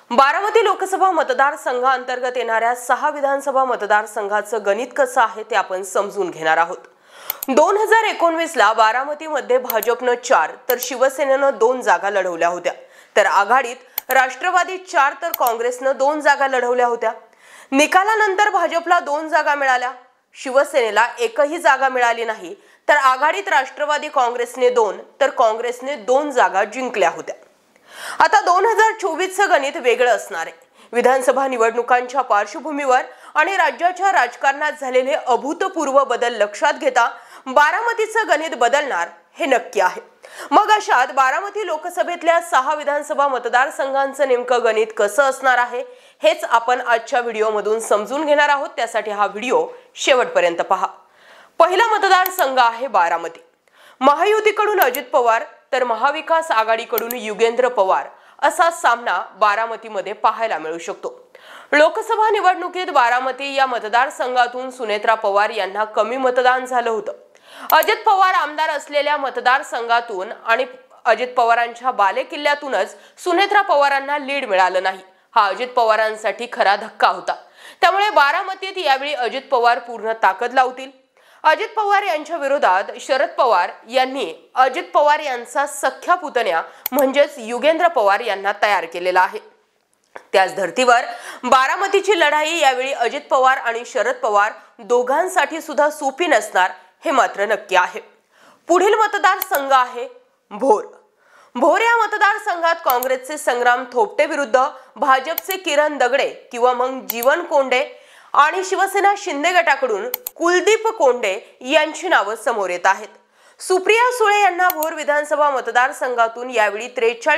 बारामती लोकसभा मतदारसंघांतर्गत येणाऱ्या 6 विधानसभा मतदारसंघाचं गणित कसं आहे ते आपण समजून घेणार आहोत। 2019 ला बारामतीमध्ये भाजपनं 4 तर शिवसेनेनं 2 जागा लढवल्या होत्या, तर आघाडीत राष्ट्रवादी 4 तर काँग्रेसनं 2 जागा लढवल्या होत्या। निकालानंतर भाजपला 2 जागा मिळाल्या, शिवसेनेला एकही जागा मिळाली नाही, तर आघाडीत राष्ट्रवादी काँग्रेसने 2 तर काँग्रेसने 2 जागा जिंकल्या होत्या। आता 2024 चं गणित वेगळं असणार आहे। विधानसभा निवडणुकांच्या पार्श्वभूमीवर आणि राज्याच्या राजकारणात झालेले अभूतपूर्व बदल लक्षात घेता बारामतीचं गणित बदलणार हे नक्की आहे। मग अशात बारामती लोकसभेतल्या 6 विधानसभा मतदारसंघांचं नेमकं गणित कसं असणार आहे हेच आपण आजच्या व्हिडिओमधून समजून घेणार आहोत। त्यासाठी हा व्हिडिओ शेवटपर्यंत पहा। पहिला मतदारसंघ आहे बारामती। महायुतीकडून अजित पवार तर महाविकास आघाडीकडून युगेंद्र पवार असा सामना बारामतीमध्ये पाहायला मिळू शकतो। लोकसभा निवडणुकीत बारामती या मतदारसंघातून सुनेत्रा पवार यांना कमी मतदान झालं होतं। अजित पवार आमदार असलेल्या मतदारसंघातून आणि अजित पवारांच्या बालेकिल्ल्यातूनच सुनेत्रा पवारांना लीड मिळालं नाही। हा अजित पवारांसाठी खरा धक्का होता। त्यामुळे बारामतीत यावेळी अजित पवार पूर्ण ताकद लावतील। अजित पवार यांच्या विरोधात शरद पवार यांनी अजित पवार यांचा सख्या पुतण्या म्हणजेच युगेंद्र पवार यांना तयार केलेला आहे। त्याच धर्तीवर बारामतीची लढाई यावेळी अजित पवार आणि शरद पवार दोघांसाठी सुद्धा सोपी नसणार हे मात्र नक्की आहे। पुढील मतदारसंघ आहे भोर। भोर या मतदारसंघात काँग्रेसचे संग्राम थोपटे विरुद्ध भाजपचे किरण दगडे किंवा मग जीवन कोंडे आणि शिवसेना शिंदे गटाकडून कुलदीप कोंडे यांची नावं समोर येत आहेत। सुप्रिया सुळे यांना भोर विधानसभा मतदारसंघातून यावेळी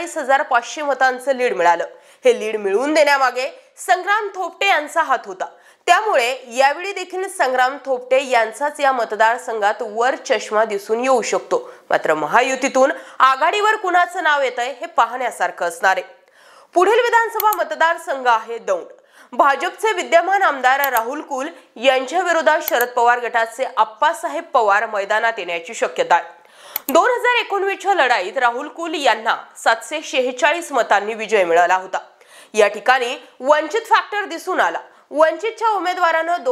43,500 मतांचं लीड मिळालं। हे लीड मिळवून देण्यामागे संग्राम थोपटे यांचा हात होता। त्यामुळे यावेळी देखील संग्राम थोपटे यांचाच या मतदारसंघात वर चष्मा दिसून येऊ शकतो। मात्र महायुतीतून आघाडीवर कुणाचं नाव येतंय हे पाहण्यासारखं असणार आहे। पुढील विधानसभा मतदारसंघ आहे दौंड। भाजपचे विद्यमान आमदार राहुल कुल यांच्या विरोधात शरद पवार गटाचे आप्पासाहेब पवार मैदानात येण्याची शक्यता आहे। 2019 च्या लढाईत राहुल कुल यांना 746 मतांनी विजय मिळाला होता। या ठिकाणी वंचित फॅक्टर दिसून आला। वंचितच्या उमेदवारानं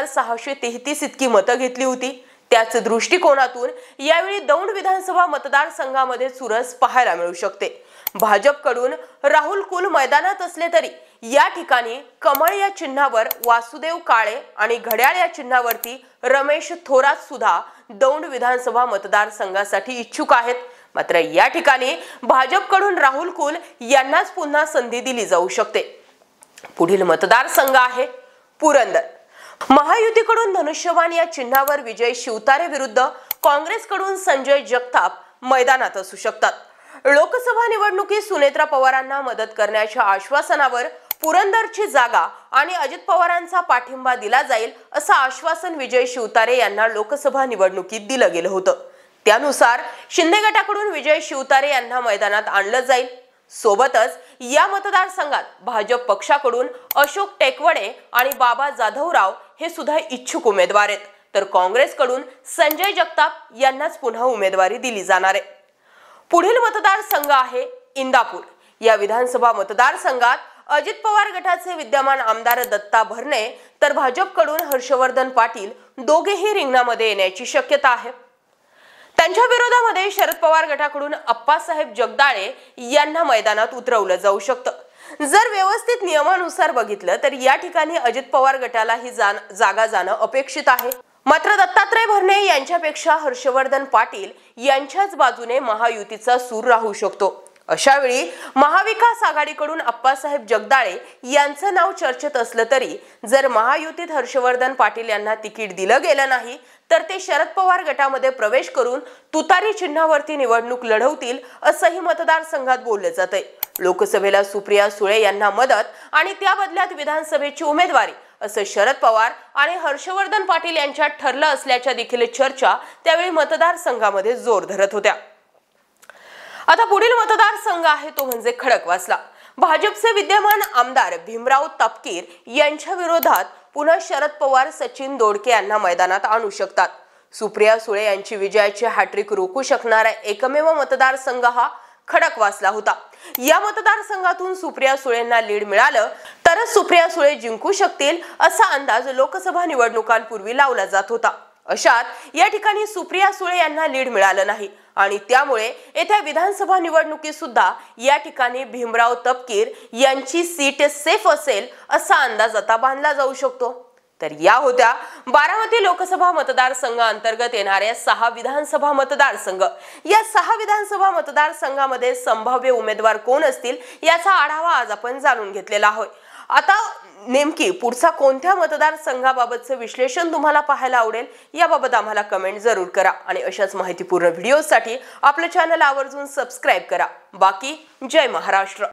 2633 इतकी मतं घेतली होती। त्याच दृष्टिकोनातून यावेळी दौंड विधानसभा मतदारसंघामध्ये चुरस पाहायला मिळू शकते। भाजपकडून राहुल कुल मैदानात असले तरी या ठिकाणी कमळ या चिन्हावर वासुदेव काळे आणि घड्याळ या चिन्हावरती रमेश थोरात सुद्धा दौंड विधानसभा मतदारसंघासाठी इच्छुक आहेत। मात्र या ठिकाणी भाजपकडून राहुल कुल यांनाच पुन्हा संधी दिली जाऊ शकते। पुढील मतदारसंघ आहे पुरंदर। महायुतीकडून धनुष्यबाण या चिन्हावर विजय शिवतारे विरुद्ध काँग्रेसकडून संजय जगताप मैदानात असू शकतात। लोकसभा निवडणुकीत सुनेत्रा पवारांना मदत करण्याच्या आश्वासनावर पुरंदरची जागा आणि अजित पवारांचा पाठिंबा दिला जाईल असं आश्वासन विजय शिवतारे यांना लोकसभा निवडणुकीत दिलं गेलं होतं। त्यानुसार शिंदे गटाकडून विजय शिवतारे यांना मैदानात आणलं जाईल। सोबतच या मतदारसंघात भाजप पक्षाकडून अशोक टेकवडे आणि बाबा जाधवराव हे सुद्धा इच्छुक उमेदवार आहेत, तर काँग्रेसकडून संजय जगताप यांनाच पुन्हा उमेदवारी दिली जाणार आहे। पुढील मतदारसंघ आहे इंदापूर। या विधानसभा मतदारसंघात अजित पवार गटाचे विद्यमान आमदार दत्ता भरणे तर भाजपकडून हर्षवर्धन पाटील दोघेही रिंगणामध्ये येण्याची शक्यता आहे। त्यांच्या विरोधामध्ये शरद पवार गटाकडून अप्पासाहेब जगदाळे यांना मैदानात उतरवलं जाऊ शकतं। जर व्यवस्थित नियमानुसार बघितलं तर या ठिकाणी अजित पवार गटाला ही जागा जाणं अपेक्षित आहे। मात्र दत्तात्रय भरणे यांच्यापेक्षा हर्षवर्धन पाटील यांच्याच बाजूने महायुतीचा सूर राहू शकतो। अशा वेळी महाविकास आघाडीकडून अप्पासाहेब जगदाळे यांचं नाव चर्चेत असलं तरी जर महायुतीत हर्षवर्धन पाटील यांना तिकीट दिलं गेलं नाही तर ते शरद पवार गटामध्ये प्रवेश करून तुतारी चिन्हावरती निवडणूक लढवतील असंही मतदारसंघात बोललं जातंय। लोकसभेला सुप्रिया सुळे यांना मदत आणि त्या बदल्यात विधानसभेची उमेदवारी असं शरद पवार आणि हर्षवर्धन पाटील यांच्यात ठरलं असल्याच्या देखील चर्चा त्यावेळी मतदारसंघामध्ये जोर धरत होत्या। आता पुढील मतदारसंघ आहे तो म्हणजे खडकवासला। भाजपचे विद्यमान आमदार भीमराव तापकीर यांच्या विरोधात पुन्हा शरद पवार सचिन दोडके यांना मैदानात आणू शकतात। सुप्रिया सुळे यांची विजयाची हॅट्रिक रोखू शकणारा एकमेव मतदारसंघ हा खडकवासला होता। या मतदारसंघातून सुप्रिया सुळेंना लीड मिळालं तरच सुप्रिया सुळे जिंकू शकतील असा अंदाज लोकसभा निवडणुकांपूर्वी लावला जात होता। अशात या ठिकाणी सुप्रिया सुळे यांना लीड मिळालं नाही आणि त्यामुळे येत्या विधानसभा निवडणुकीत सुद्धा या ठिकाणी भीमराव तपकीर यांची सीट सेफ असेल असा अंदाज आता बांधला जाऊ शकतो। तर या होत्या बारामती लोकसभा मतदारसंघ अंतर्गत येणाऱ्या 6 विधानसभा मतदारसंघ। या 6 विधानसभा मतदारसंघामध्ये संभाव्य उमेदवार कोण असतील याचा आढावा आज आपण जाणून घेतलेला आहे। आता नेमकी पुढचा कोणत्या मतदारसंघाबाबतचे विश्लेषण तुम्हाला पाहायला आवडेल याबाबत आम्हाला कमेंट जरूर करा आणि अशाच माहितीपूर्ण व्हिडिओसाठी आपल्या चॅनल आवर्जून सबस्क्राइब करा। बाकी जय महाराष्ट्र।